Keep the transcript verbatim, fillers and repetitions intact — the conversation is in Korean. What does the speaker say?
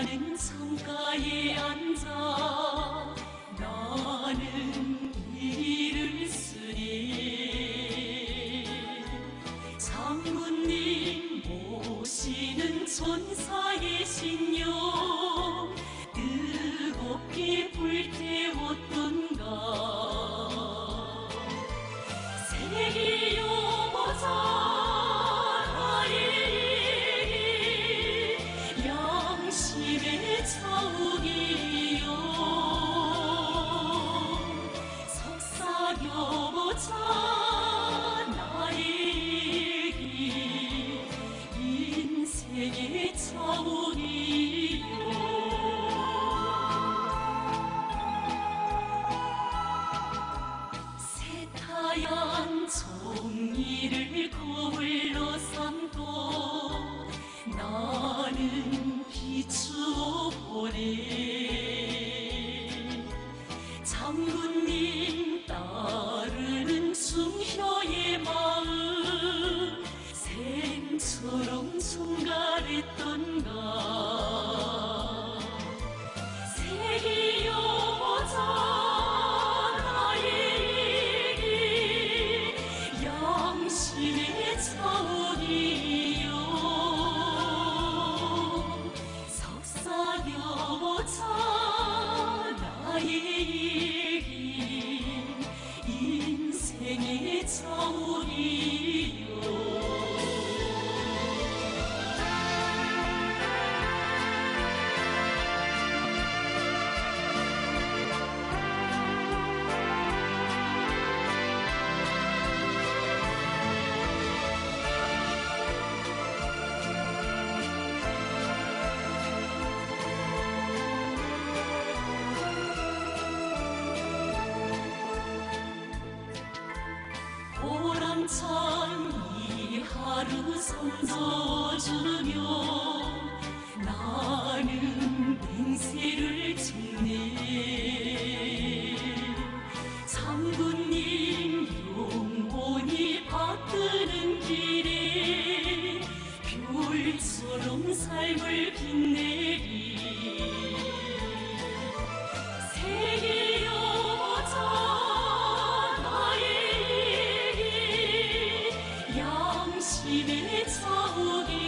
창가에 앉아 나는 일을 쓰리. 장군님 모시는 천사의 신령 뜨겁게 불태웠던가. 새기여보자 양심의 차옥이여. 속삭여보자 나의 얘기 인생의 차옥이여. 새하얀 종이를 거울로 삼고 나는 비추어 보네. 장군님 따르는 중효의 마음 샘처럼 충갈했던가. 새기여보자 나의 얘기 양심의 차옥이여. 속삭여보자 나의 얘기 인생의 차옥이여. 보람찬 이 하루 선져주며 나는 맹세를 짓네. 장군님 영원히 받드는 길에 별처럼 삶을 빛내리. 새기여보자 양심의 차옥이